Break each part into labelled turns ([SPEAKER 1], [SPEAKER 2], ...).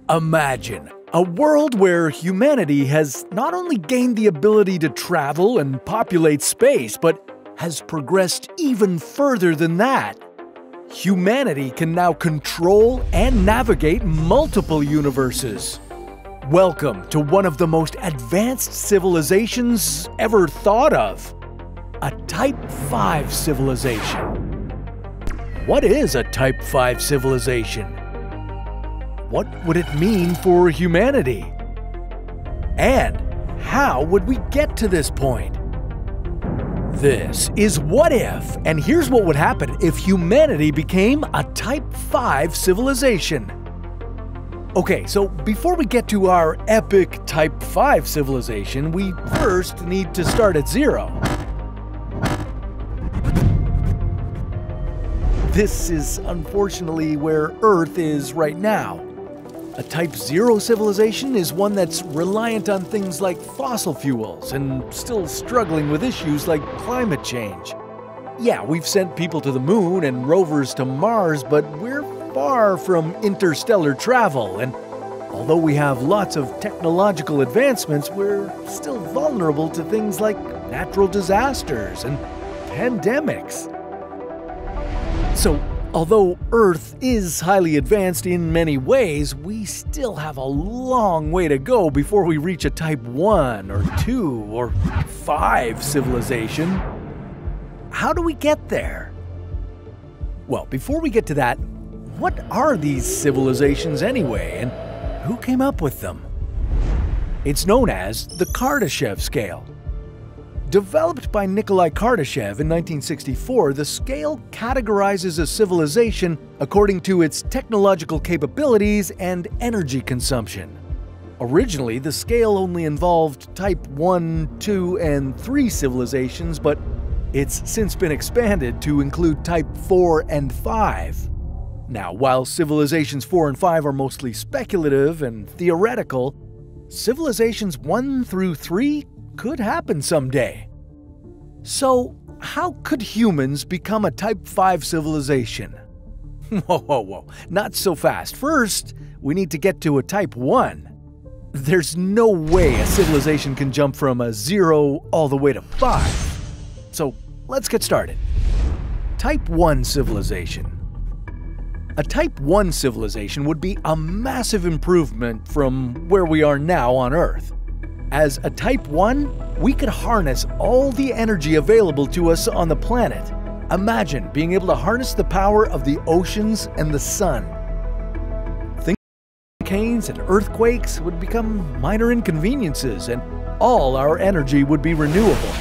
[SPEAKER 1] Imagine a world where humanity has not only gained the ability to travel and populate space, but has progressed even further than that. Humanity can now control and navigate multiple universes. Welcome to one of the most advanced civilizations ever thought of, a Type 5 civilization. What is a Type 5 civilization? What would it mean for humanity? And how would we get to this point? This is What If, and here's what would happen if humanity became a Type 5 civilization. Okay, so before we get to our epic Type 5 civilization, we first need to start at zero. This is unfortunately where Earth is right now. A Type 0 civilization is one that's reliant on things like fossil fuels and still struggling with issues like climate change. Yeah, we've sent people to the moon and rovers to Mars, but we're far from interstellar travel, and although we have lots of technological advancements, we're still vulnerable to things like natural disasters and pandemics. So, although Earth is highly advanced in many ways, we still have a long way to go before we reach a Type 1 or 2 or 5 civilization. How do we get there? Well, before we get to that, what are these civilizations anyway, and who came up with them? It's known as the Kardashev scale. Developed by Nikolai Kardashev in 1964, the scale categorizes a civilization according to its technological capabilities and energy consumption. Originally, the scale only involved Type 1, 2, and 3 civilizations, but it's since been expanded to include Type 4 and 5. Now, while civilizations 4 and 5 are mostly speculative and theoretical, civilizations 1 through 3 could happen someday. So, how could humans become a Type 5 civilization? Whoa, not so fast. First, we need to get to a Type 1. There's no way a civilization can jump from a 0 all the way to 5. So, let's get started. Type 1 civilization. A Type 1 civilization would be a massive improvement from where we are now on Earth. As a Type 1, we could harness all the energy available to us on the planet. Imagine being able to harness the power of the oceans and the sun. Hurricanes and earthquakes would become minor inconveniences, and all our energy would be renewable.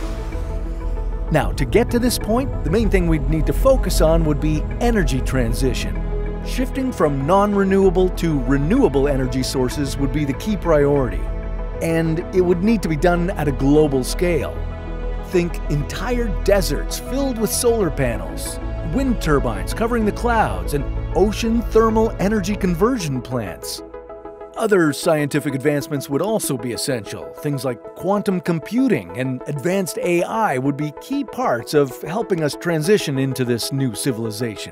[SPEAKER 1] Now, to get to this point, the main thing we'd need to focus on would be energy transition. Shifting from non-renewable to renewable energy sources would be the key priority. And it would need to be done at a global scale. Think entire deserts filled with solar panels, wind turbines covering the clouds, and ocean thermal energy conversion plants. Other scientific advancements would also be essential. Things like quantum computing and advanced AI would be key parts of helping us transition into this new civilization.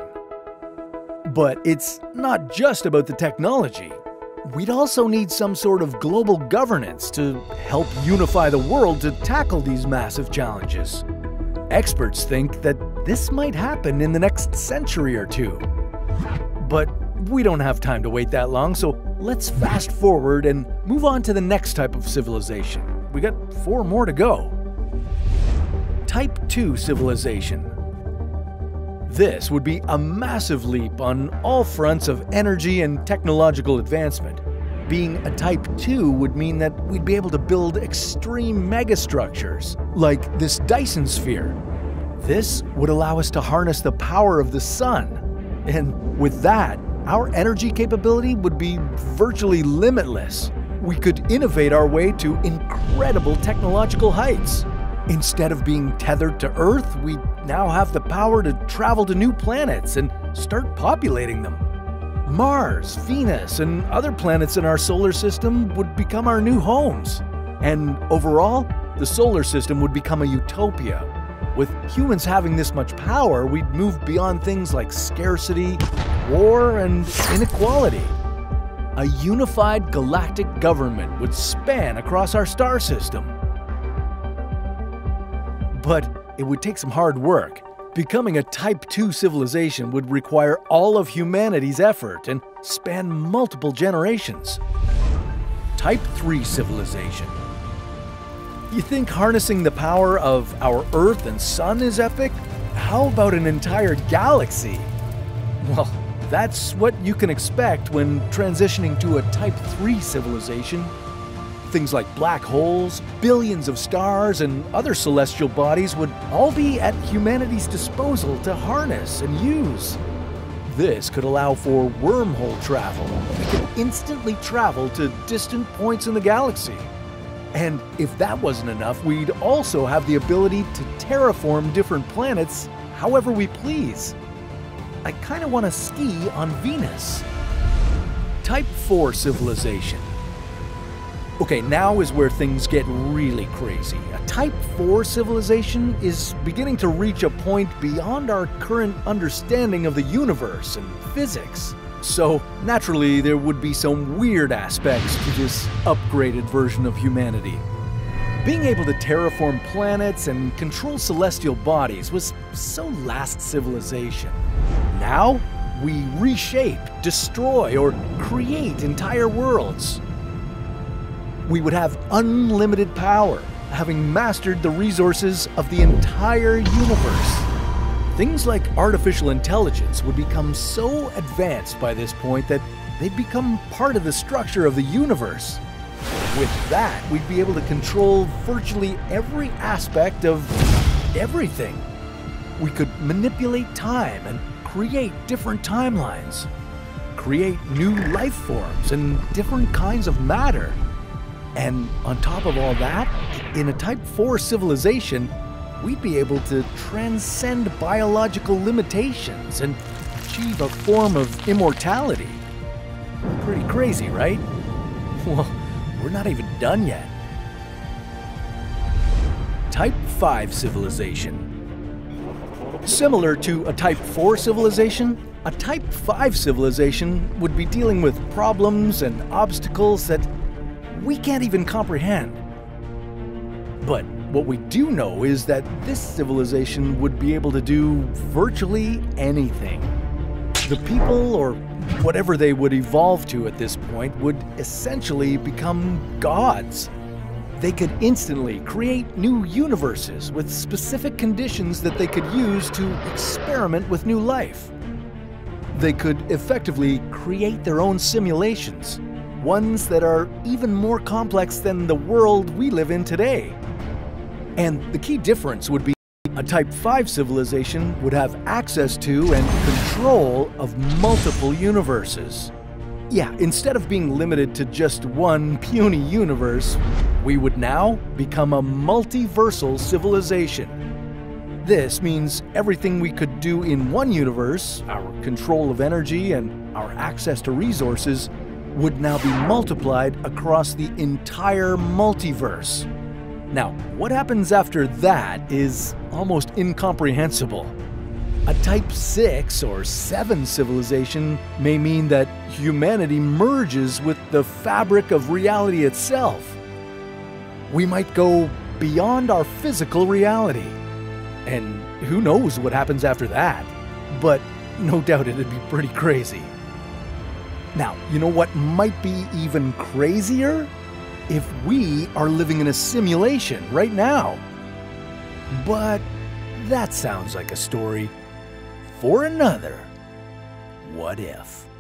[SPEAKER 1] But it's not just about the technology. We'd also need some sort of global governance to help unify the world to tackle these massive challenges. Experts think that this might happen in the next century or two. But we don't have time to wait that long, so let's fast forward and move on to the next type of civilization. We got 4 more to go. Type 2 civilization. This would be a massive leap on all fronts of energy and technological advancement. Being a Type 2 would mean that we'd be able to build extreme megastructures, like this Dyson sphere. This would allow us to harness the power of the sun. And with that, our energy capability would be virtually limitless. We could innovate our way to incredible technological heights. Instead of being tethered to Earth, we now have the power to travel to new planets and start populating them. Mars, Venus, and other planets in our solar system would become our new homes. And overall, the solar system would become a utopia. With humans having this much power, we'd move beyond things like scarcity, war, and inequality. A unified galactic government would span across our star system. But it would take some hard work. Becoming a Type 2 civilization would require all of humanity's effort and span multiple generations. Type 3 civilization. You think harnessing the power of our Earth and Sun is epic? How about an entire galaxy? Well, that's what you can expect when transitioning to a Type 3 civilization. Things like black holes, billions of stars, and other celestial bodies would all be at humanity's disposal to harness and use. This could allow for wormhole travel. We could instantly travel to distant points in the galaxy. And if that wasn't enough, we'd also have the ability to terraform different planets however we please. I kind of want to ski on Venus. Type 4 civilization. Okay, now is where things get really crazy. A Type 4 civilization is beginning to reach a point beyond our current understanding of the universe and physics. So, naturally, there would be some weird aspects to this upgraded version of humanity. Being able to terraform planets and control celestial bodies was so last civilization. Now, we reshape, destroy, or create entire worlds. We would have unlimited power, having mastered the resources of the entire universe. Things like artificial intelligence would become so advanced by this point that they'd become part of the structure of the universe. With that, we'd be able to control virtually every aspect of everything. We could manipulate time and create different timelines, create new life forms and different kinds of matter. And on top of all that, in a Type 4 civilization, we'd be able to transcend biological limitations and achieve a form of immortality. Pretty crazy, right? Well, we're not even done yet. Type 5 civilization. Similar to a Type 4 civilization, a Type 5 civilization would be dealing with problems and obstacles that we can't even comprehend. But what we do know is that this civilization would be able to do virtually anything. The people, or whatever they would evolve to at this point, would essentially become gods. They could instantly create new universes with specific conditions that they could use to experiment with new life. They could effectively create their own simulations, ones that are even more complex than the world we live in today. And the key difference would be a Type 5 civilization would have access to and control of multiple universes. Yeah, instead of being limited to just one puny universe, we would now become a multiversal civilization. This means everything we could do in one universe, our control of energy and our access to resources, would now be multiplied across the entire multiverse. Now, what happens after that is almost incomprehensible. A Type 6 or 7 civilization may mean that humanity merges with the fabric of reality itself. We might go beyond our physical reality. And who knows what happens after that? But no doubt it'd be pretty crazy. Now, you know what might be even crazier? If we are living in a simulation right now. But that sounds like a story for another What If.